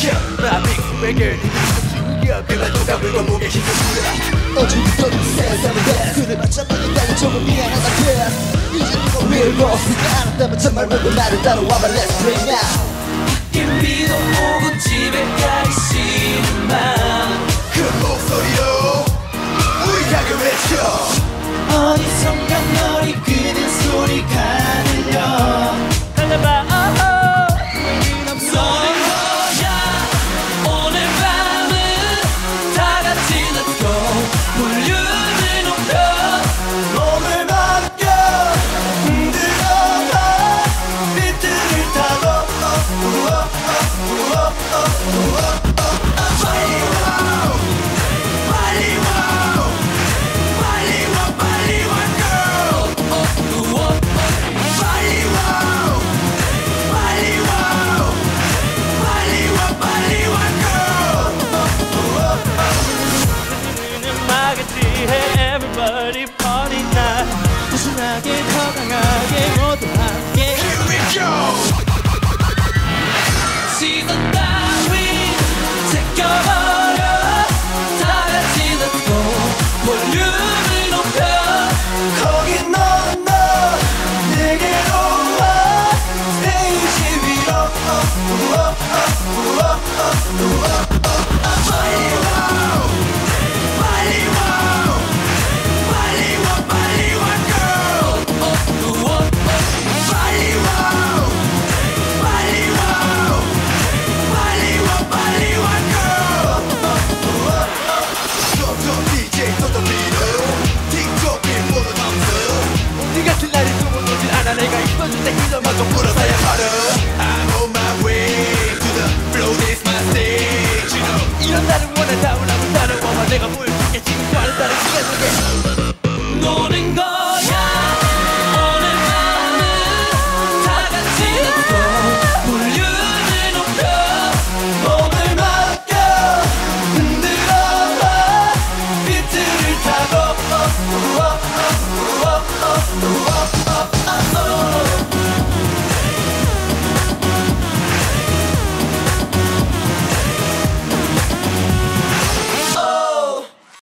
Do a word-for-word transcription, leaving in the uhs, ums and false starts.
My big record 중력 그만 누가 물고 무게 힘을 풀어 어제부터 세상을 내 그를 맞춰보겠다니 조금 미안하다 그래 이제 누가 밀고 알았다면 정말 모두 나를 따라와봐 Let's play now 바뀐 비도 오고 집에 가기 싫은 마음 그 목소리로 우리 가게 외쳐 어디선가 널 이끄는 소리가 들려 달려봐 너야 오늘 밤은 다같이 Let's go 볼륨을 높여 몸을 맡겨 흔들어봐 비트를 타고 빨리 와 빨리 와 빨리 와 빨리 와 girl 빨리 와 빨리 와 빨리 와 빨리 와 girl 음악을 지해 everybody